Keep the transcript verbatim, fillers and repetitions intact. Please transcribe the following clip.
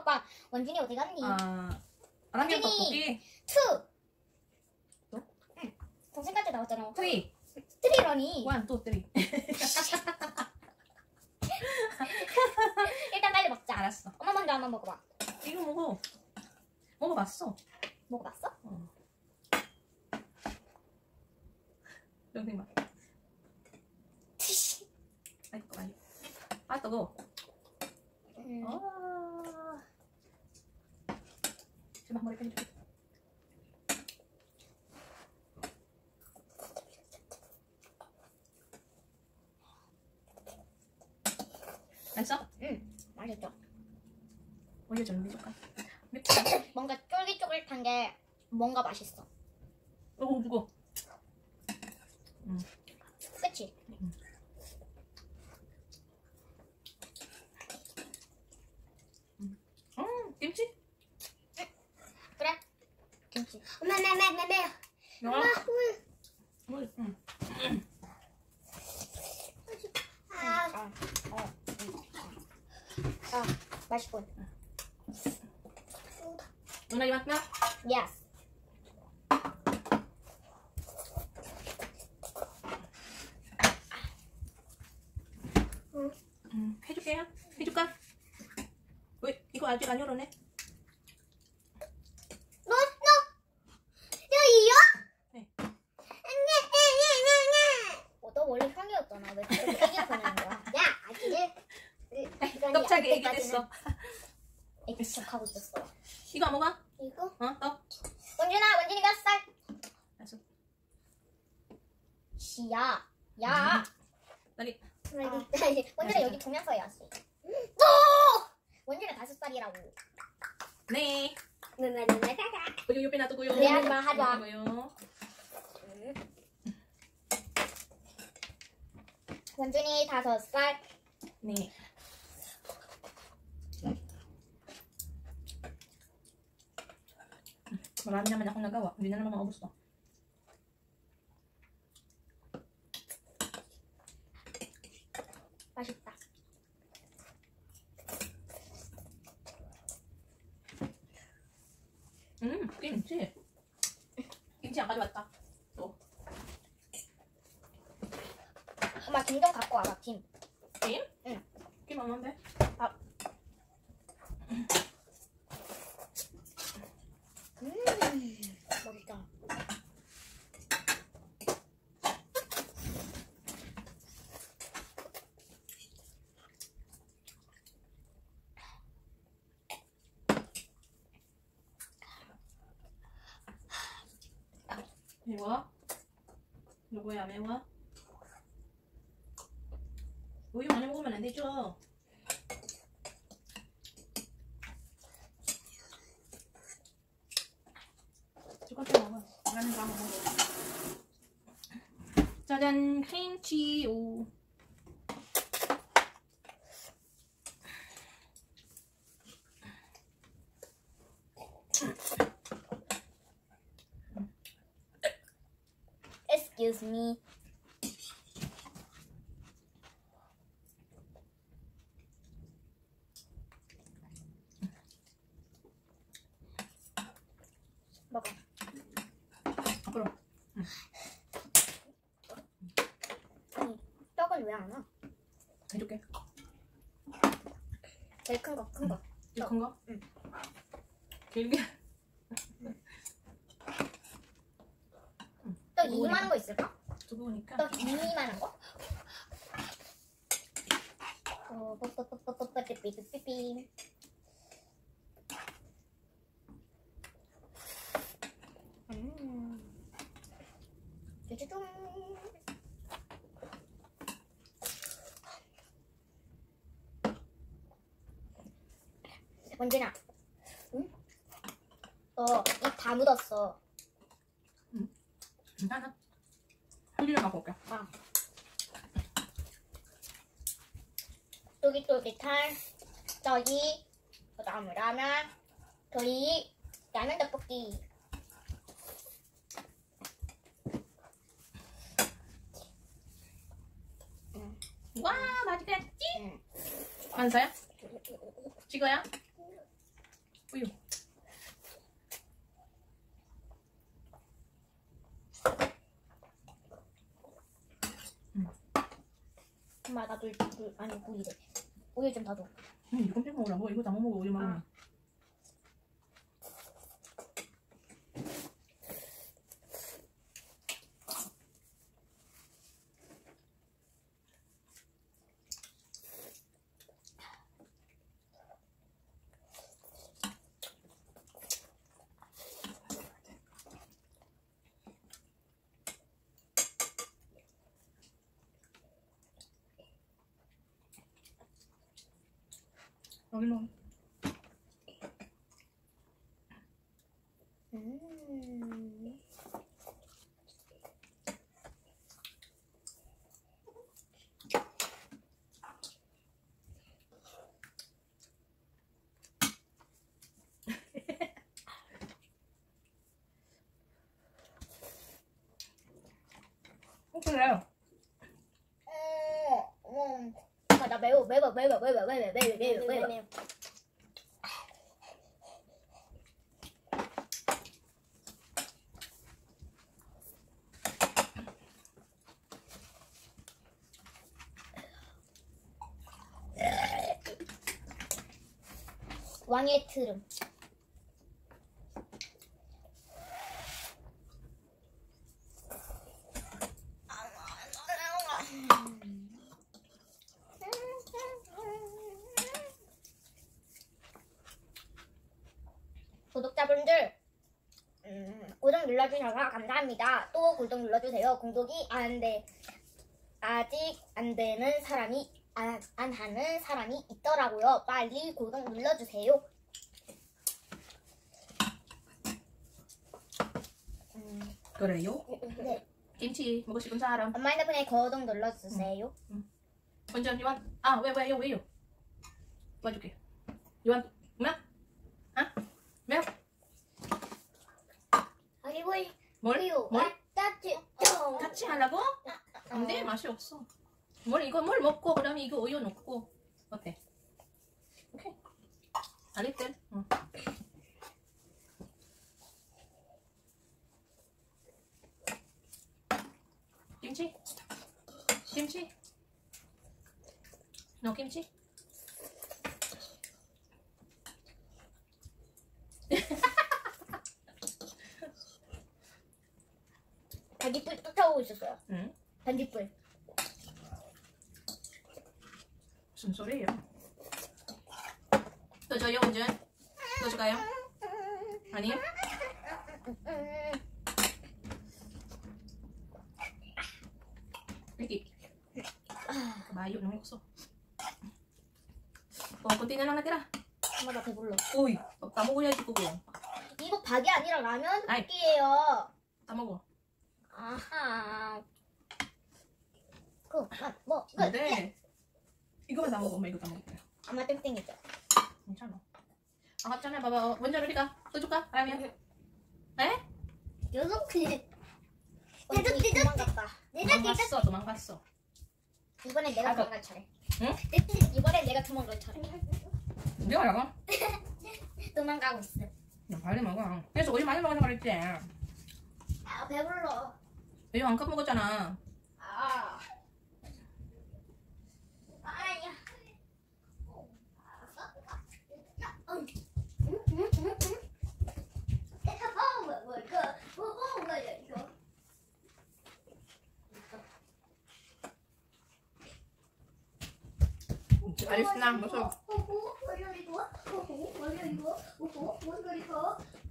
아빠 원준이 어디 갔니? 아 라면 떡볶이. 투. 또? 응. 정신까지 나왔잖아. 쓰리. 쓰리러니. 원, 투, 쓰리. 일단 빨리 먹자. 알았어. 엄마 먼저 한번 먹어봐. 이거 먹어. 먹어봤어. 먹어봤어? 어. 영생 맛. 아이고 아이고. 아 뜨거. 음. 아. 제발 머리 빼줘. 맛있어? 응. 맛있죠. 올려주는 미조까? 맵다. 뭔가 쫄깃쫄깃한 게 뭔가 맛있어. 어 무거워. 음. 그치? 음. 음. 음 김치? 그래. 김치. 엄마 매매매매. 영아. 엄마 물. 물. 응. 아. 아. 어. 아. 맛있군. 누나 이 맛나? Yes. 응. 음, 해줄게요. 해줄까? 왜 이거 아직 안 열어내? 너, 너, 여기요? 네. 어, 너 원래 형이었잖아. 왜 그렇게 애기 보내는 거야? 야, 아기를. 떡차게 애기 됐어. 애기 시작하고 있었어. 이거 안 먹어? 이거? 어? 떡? 원준아, 원준이 몇 살? 알았어. 시야. 야. 여기. 원준아 여기 보면서 해야지. 또! 원준아 다섯 살이라고. 네. 네네네네. 그리고 옆에 놔두고요. 네, 하지 마, 하지 마. 놔두고요. 원준이 다섯 살. 네. Marami naman akong nagawa. Hindi na naman maubos to. 맛있다. 음, 김치. 김치 안 가져왔다. 또. 엄마 김 좀 갖고 와봐, 김. 김? 응. 김 없는데? 아. 음, 맛있다. 매워? 누구야 매워? 우유 많이 먹으면 안 되죠? 조금씩 먹어. 나는 다 먹어. 짜잔, 크림치오. Excuse me. 먹어. 앞으로. 응. 아니, 떡을 왜 안 와? 해줄게. 제일 큰 거, 큰 거. 이거 큰 거? 응. 길게. 또 이만한 거 있을까? 두부니까. 또 이만한 거? 어, 뽀뽀뽀뽀뽀뽀삐삐삐삐. 음. 쭈쭈쭈. 원진아, 응? 너 입 다 묻었어. 응. 괜찮아. 흘리려 갖고 올게. 아. 쫄깃쫄깃한 떡이, 그 다음 라면, 저희 라면 떡볶이. 응. 와, 맛있겠지? 응. 완서야? 찍어야? 우유. 엄마 나도 물, 물 아니 물이래. 우유 좀 더 줘. 응, 이거 complete 먹으라고. 이거 다 못 먹어 우유 먹으면. 아. 여기 넣어. 음. 어, 그래요. 음. 엄마 나 매워 매워 매워 매워 매워 매워 매워 매워 매워. 왕의 트름. 구독자분들 음, 구독 눌러주셔서 감사합니다. 또 구독 눌러주세요. 구독이 안 돼. 아직 안 되는 사람이 안, 안 하는 사람이 있더라고요. 빨리 구독 눌러주세요. 음, 그래요? 네. 김치 먹고 싶은 사람. 엄마 핸드폰에 구독 눌러주세요. 먼저 요한. 아, 왜 왜요 왜요? 도와줄게. 요한. 뭐야? 아? 왜요? 그리고 뭘? 우유 뭘? 따뜻 같이 하려고? 안돼, 맛이 없어. 뭘 이거 뭘 먹고 그다음에 이거 우유 넣고 어때? 오케이. 알겠대. 응. 김치? 김치? 너 김치? 반딧불 쫓아오고 있었어요. 응? 반딧불. 무슨 소리예요? 또 줘요, 운전? 또 줄까요? 아니요? 여기. 마요 너무 없어. 어, konti na lang natira. 엄마 나 배불러. Uy, 다 먹어야지 그거. 이거 밥이 아니라 라면 아이. 볶기예요. 다 먹어. 아하. 그만 뭐. 그, 안 돼. 이거만 다 먹어. 엄마 이거 다 먹을게. 엄마 땡땡이죠. 괜찮아. 아깝잖아. 봐봐. 먼저 어디가? 또 줄까? 라면. 에? 요렇게. 내가 도망갔다. 도망갔어. 도망갔어. 이번엔 내가 아, 그- 도망갈 차례. 응? 이번엔 내가 도망갈 차례. 내가 나가? 도망가고 있어. 야, 빨리 먹어. 그래서 우유 많이 먹어서 그랬지. 아 배불러. 우유 한 컵 먹었잖아. 아. 아야. 응. 응? 응? 응? 응? 내가 먹어 먹어 먹어 먹어. 알겠습니다. 무서워. 오호, 원래 이거, 오호, 원래 이거, 오호, 원래 이거,